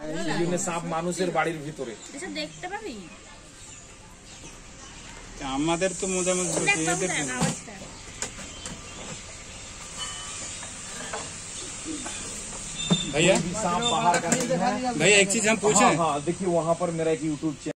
এই সাপ মানুষের বাড়ির ভিতরে দেখতে পাবি আমাদের তো মোটামুটি भैया सांप बाहर का भैया एक चीज हम पूछें। हाँ देखिए वहाँ पर मेरा एक यूट्यूब चैनल